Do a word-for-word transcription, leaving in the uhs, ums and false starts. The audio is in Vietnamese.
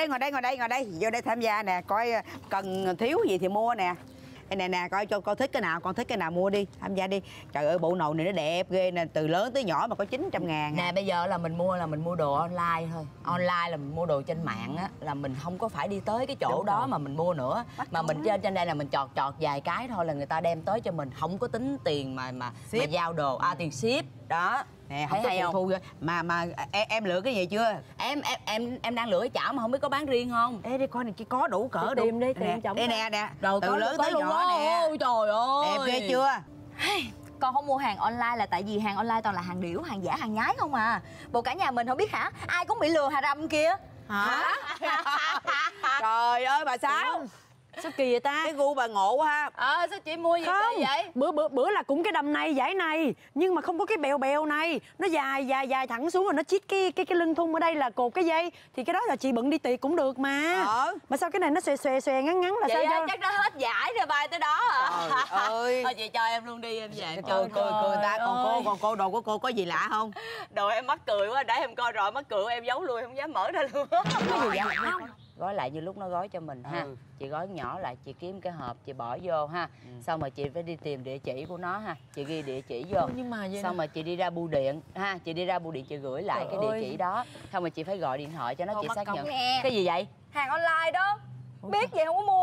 đây, ngồi đây, ngồi đây, ngồi đây. Vô đây tham gia nè, coi cần thiếu gì thì mua nè. Đây nè nè, coi cho con thích cái nào, con thích cái nào mua đi, tham gia đi. Trời ơi, bộ nồi này nó đẹp ghê nè, từ lớn tới nhỏ mà có chín trăm ngàn. Nè, bây giờ là mình mua là mình mua đồ online thôi. Online là mình mua đồ trên mạng á, là mình không có phải đi tới cái chỗ Đúng đó rồi. Mà mình mua nữa. Bắt mà mình trên trên đây là mình chọt chọt vài cái thôi là người ta đem tới cho mình, không có tính tiền mà mà, mà giao đồ, à tiền ship đó. Nè, không thấy hay không? Thu mà mà em, em lựa cái gì chưa? Em em em em đang lựa cái chảo mà không biết có bán riêng không? Ê đi coi này, chỉ có đủ cỡ đủ. Tìm đi, tìm chồng. Đây nè nè, Đồ từ lớn tới nhỏ nè. Ôi trời ơi. Đẹp ghê chưa? Con không mua hàng online là tại vì hàng online toàn là hàng điểu, hàng giả, hàng nhái không à. Bộ cả nhà mình không biết hả? Ai cũng bị lừa hà râm kia. Hả? Trời ơi bà Sáu, sao kỳ vậy ta? Cái gu bà ngộ quá ha. Ờ sao chị mua gì không vậy? Bữa bữa bữa là cũng cái đầm này dải này, nhưng mà không có cái bèo bèo này, nó dài dài dài thẳng xuống rồi nó chít cái cái cái lưng thun ở đây là cột cái dây, thì cái đó là chị bận đi tiệc cũng được mà. Ờ. Mà sao cái này nó xòe xòe xòe ngắn ngắn là Vậy sao? á, chắc nó hết giải rồi bay tới đó à. Trời ơi. Thôi chị cho em luôn đi, em về. Cười cười cười người ta. Còn cô, còn cô đồ của cô có gì lạ không? Đồ em mắc cười quá, để em coi rồi mắc cười em giấu luôn, không dám mở ra luôn. Cái gì vậy? Gói lại như lúc nó gói cho mình ha. Ừ. Chị gói nhỏ lại, chị kiếm cái hộp chị bỏ vô ha. Ừ. Xong rồi chị phải đi tìm địa chỉ của nó ha. Chị ghi địa chỉ vô. Ừ, nhưng mà vậy xong rồi chị đi ra bưu điện ha, chị đi ra bưu điện chị gửi lại Trời cái địa ơi. chỉ đó. Xong rồi chị phải gọi điện thoại cho nó. Thôi, chị xác nhận. Nè. Cái gì vậy? Hàng online đó. Biết vậy không có mua